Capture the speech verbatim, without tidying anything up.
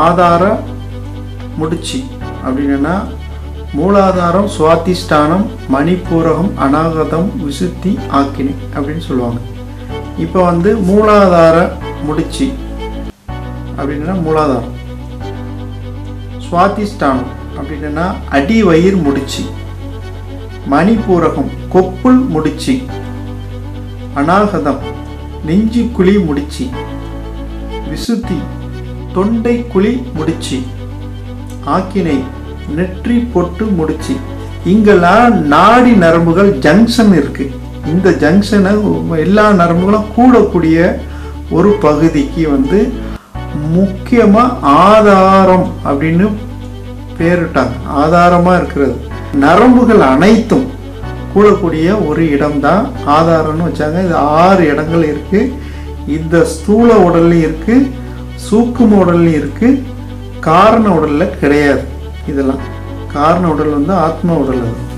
ஆதார முடிச்சு அப்படின்னா மூலாதாரம், சுவாதிஷ்டானம், மணிப்பூரகம், அநாகதம், விசுத்தி, ஆக்கினி அப்படின்னு சொல்லுவாங்க. இப்போ வந்து மூலாதார முடிச்சு அப்படின்னா மூலாதாரம், சுவாதிஷ்டானம் அப்படின்னா அடி வயிறு முடிச்சு, மணிப்பூரகம் கொப்புள் முடிச்சு, அநாகதம் நெஞ்சு குழி முடிச்சு, விசுத்தி தொண்டை குழி முடிச்சு, ஆக்கினை நெற்றி பொட்டு முடிச்சு. இங்கெல்லாம் நாடி நரம்புகள் ஜங்ஷன் இருக்கு. இந்த ஜங்ஷனை எல்லா நரம்புகளும் கூடக்கூடிய ஒரு பகுதிக்கு வந்து முக்கியமா ஆதாரம் அப்படின்னு பேரிட்டாங்க. ஆதாரமா இருக்கிறது நரம்புகள் அனைத்தும் கூடக்கூடிய ஒரு இடம்தான் ஆதாரம்னு வச்சாங்க. இது ஆறு இடங்கள் இருக்கு. இந்த ஸ்தூல உடல்லையும் இருக்கு, சூக்கும உடல்லையும் இருக்கு, காரண உடல்ல கிடையாது. இதெல்லாம் காரண உடல் வந்து ஆத்ம உடல். அது